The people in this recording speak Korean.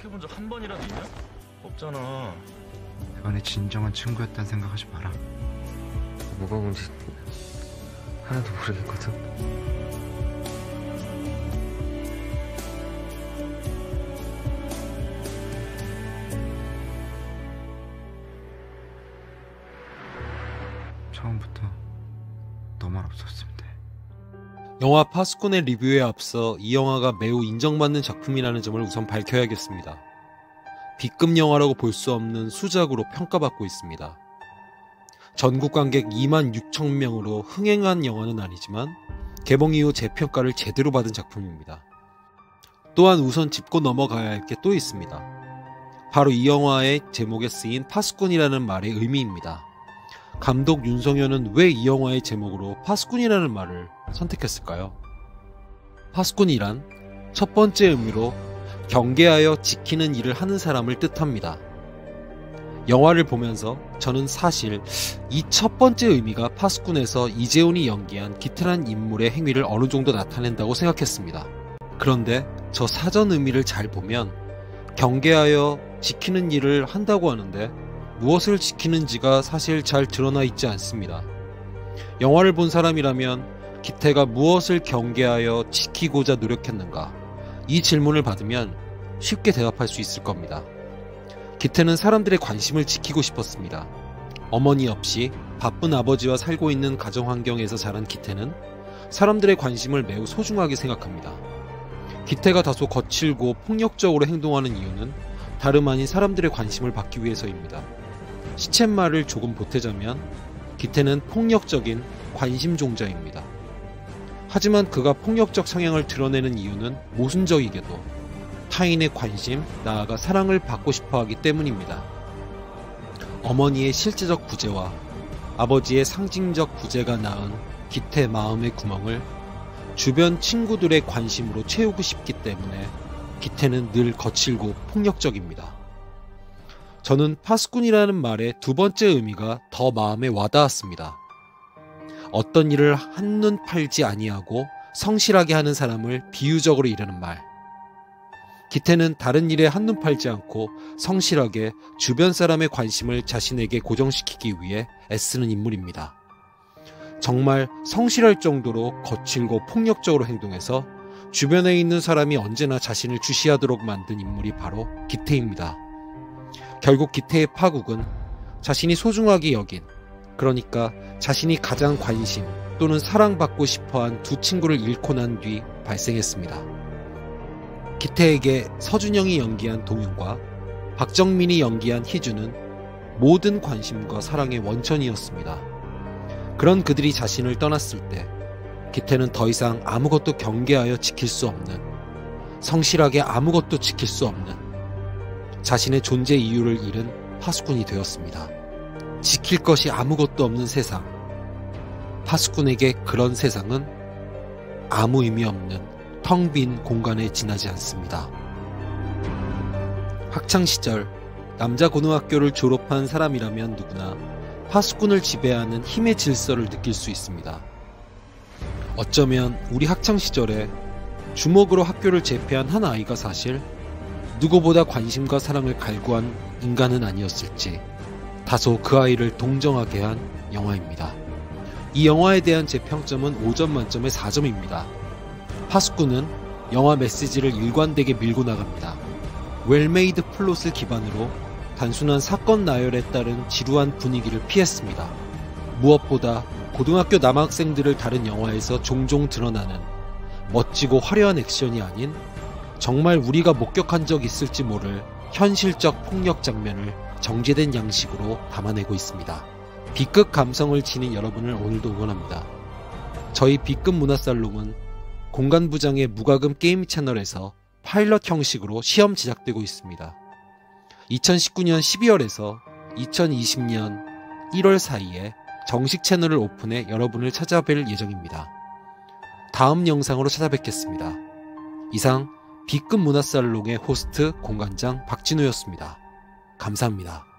생각해본 적 한 번이라도 있냐? 없잖아. 내가 네 진정한 친구였다는 생각하지 마라. 뭐가 뭔지 하나도 모르겠거든. 처음부터 너만 없었으면 돼. 영화 파수꾼의 리뷰에 앞서 이 영화가 매우 인정받는 작품이라는 점을 우선 밝혀야겠습니다. B급 영화라고 볼 수 없는 수작으로 평가받고 있습니다. 전국 관객 26,000명으로 흥행한 영화는 아니지만 개봉 이후 재평가를 제대로 받은 작품입니다. 또한 우선 짚고 넘어가야 할 게 또 있습니다. 바로 이 영화의 제목에 쓰인 파수꾼이라는 말의 의미입니다. 감독 윤성현은 왜 이 영화의 제목으로 파수꾼이라는 말을 선택했을까요? 파수꾼이란 첫 번째 의미로 경계하여 지키는 일을 하는 사람을 뜻합니다. 영화를 보면서 저는 사실 이 첫 번째 의미가 파수꾼에서 이재훈이 연기한 기태란 인물의 행위를 어느 정도 나타낸다고 생각했습니다. 그런데 저 사전 의미를 잘 보면 경계하여 지키는 일을 한다고 하는데 무엇을 지키는지가 사실 잘 드러나 있지 않습니다. 영화를 본 사람이라면 기태가 무엇을 경계하여 지키고자 노력했는가? 이 질문을 받으면 쉽게 대답할 수 있을 겁니다. 기태는 사람들의 관심을 지키고 싶었습니다. 어머니 없이 바쁜 아버지와 살고 있는 가정 환경에서 자란 기태는 사람들의 관심을 매우 소중하게 생각합니다. 기태가 다소 거칠고 폭력적으로 행동하는 이유는 다름 아닌 사람들의 관심을 받기 위해서입니다. 시쳇말을 조금 보태자면 기태는 폭력적인 관심종자입니다. 하지만 그가 폭력적 성향을 드러내는 이유는 모순적이게도 타인의 관심, 나아가 사랑을 받고 싶어하기 때문입니다. 어머니의 실제적 부재와 아버지의 상징적 부재가 낳은 기태 마음의 구멍을 주변 친구들의 관심으로 채우고 싶기 때문에 기태는 늘 거칠고 폭력적입니다. 저는 파수꾼이라는 말의 두 번째 의미가 더 마음에 와닿았습니다. 어떤 일을 한눈 팔지 아니하고 성실하게 하는 사람을 비유적으로 이르는 말. 기태는 다른 일에 한눈 팔지 않고 성실하게 주변 사람의 관심을 자신에게 고정시키기 위해 애쓰는 인물입니다. 정말 성실할 정도로 거칠고 폭력적으로 행동해서 주변에 있는 사람이 언제나 자신을 주시하도록 만든 인물이 바로 기태입니다. 결국 기태의 파국은 자신이 소중하게 여긴, 그러니까 자신이 가장 관심 또는 사랑받고 싶어한 두 친구를 잃고 난 뒤 발생했습니다. 기태에게 서준영이 연기한 동윤과 박정민이 연기한 희주는 모든 관심과 사랑의 원천이었습니다. 그런 그들이 자신을 떠났을 때 기태는 더 이상 아무것도 경계하여 지킬 수 없는, 성실하게 아무것도 지킬 수 없는 자신의 존재 이유를 잃은 파수꾼이 되었습니다. 지킬 것이 아무것도 없는 세상. 파수꾼에게 그런 세상은 아무 의미 없는 텅 빈 공간에 지나지 않습니다. 학창시절 남자 고등학교를 졸업한 사람이라면 누구나 파수꾼을 지배하는 힘의 질서를 느낄 수 있습니다. 어쩌면 우리 학창시절에 주먹으로 학교를 제패한 한 아이가 사실 누구보다 관심과 사랑을 갈구한 인간은 아니었을지 다소 그 아이를 동정하게 한 영화입니다. 이 영화에 대한 제 평점은 5점 만점에 4점입니다. 파수꾼은 영화 메시지를 일관되게 밀고 나갑니다. 웰메이드 플롯을 기반으로 단순한 사건 나열에 따른 지루한 분위기를 피했습니다. 무엇보다 고등학교 남학생들을 다른 영화에서 종종 드러나는 멋지고 화려한 액션이 아닌 정말 우리가 목격한 적 있을지 모를 현실적 폭력 장면을 정제된 양식으로 담아내고 있습니다. B급 감성을 지닌 여러분을 오늘도 응원합니다. 저희 B급 문화살롱은 공간부장의 무과금 게임 채널에서 파일럿 형식으로 시험 제작되고 있습니다. 2019년 12월에서 2020년 1월 사이에 정식 채널을 오픈해 여러분을 찾아뵐 예정입니다. 다음 영상으로 찾아뵙겠습니다. 이상 B급 문화살롱의 호스트 공간장 박진우였습니다. 감사합니다.